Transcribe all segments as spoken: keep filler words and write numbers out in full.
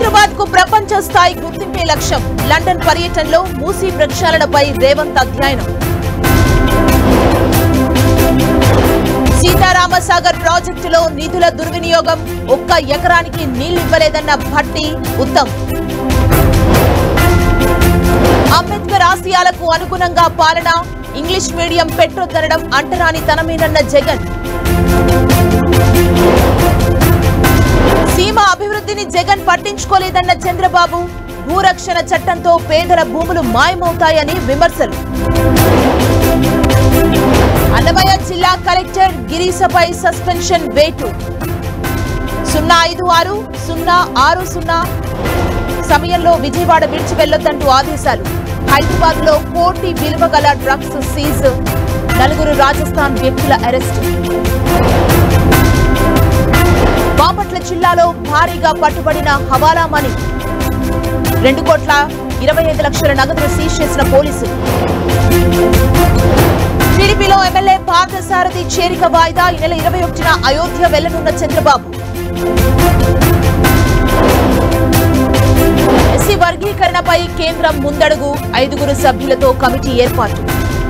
హైదరాబాద్ కు ప్రపంచ స్థాయి గుర్తింపే లక్ష్యం. లండన్ పర్యటనలో మూసీ ప్రక్షాళనపై రేవంత్ అధ్యయనం. సీతారామసాగర్ ప్రాజెక్టులో నిధుల దుర్వినియోగం, ఒక్క ఎకరానికి నీళ్లివ్వలేదన్న భట్టి ఉత్తమ్. అంబేద్కర్ ఆశయాలకు అనుగుణంగా పాలన, ఇంగ్లీష్ మీడియం పెట్టొద్దనడం అంటరాని తనమేనన్న జగన్. సీమ అభివృద్ధిని జగన్ పట్టించుకోలేదన్న చంద్రబాబు. భూరక్షణ చట్టంతో పేదల భూములు మాయమవుతాయని విమర్శలు. అన్నమయ్య జిల్లా కలెక్టర్ గిరీశపై సస్పెన్షన్ వేటు. సున్నా ఐదు ఆరు సున్నా ఆరు సున్నా సమయంలో విజయవాడ విడిచి వెళ్లొద్దంటూ ఆదేశాలు. హైదరాబాద్ లో కోటి విలువ గల డ్రగ్స్ సీజ్. నలుగురు రాజస్థాన్ వ్యక్తుల అరెస్టు. బాపట్ల జిల్లాలో భారీగా పట్టుబడిన హవాలా మనీ. రెండు కోట్ల ఇరవై ఐదు లక్షల నగదును సీజ్ చేసిన పోలీసులు. టీడీపీలో ఎమ్మెల్యే పార్థసారథి చేరిక వాయిదా. ఈ నెల ఇరవై ఒకటిన అయోధ్య వెళ్లనున్న చంద్రబాబు. ఎస్సీ వర్గీకరణపై కేంద్రం ముందడుగు. ఐదుగురు సభ్యులతో కమిటీ ఏర్పాటు.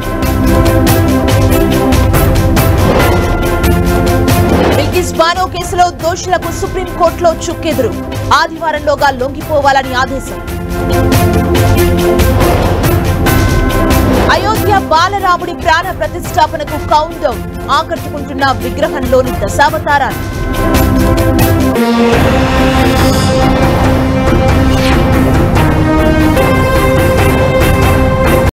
బిల్కిస్ బానో కేసులో దోషులకు సుప్రీంకోర్టులో చుక్కెదురు. ఆదివారంలోగా లొంగిపోవాలని ఆదేశం. అయోధ్య బాలరాముడి ప్రాణ ప్రతిష్టాపనకు కౌంట్ డౌన్. ఆకట్టుకుంటున్న విగ్రహంలోని దశావతారాలు.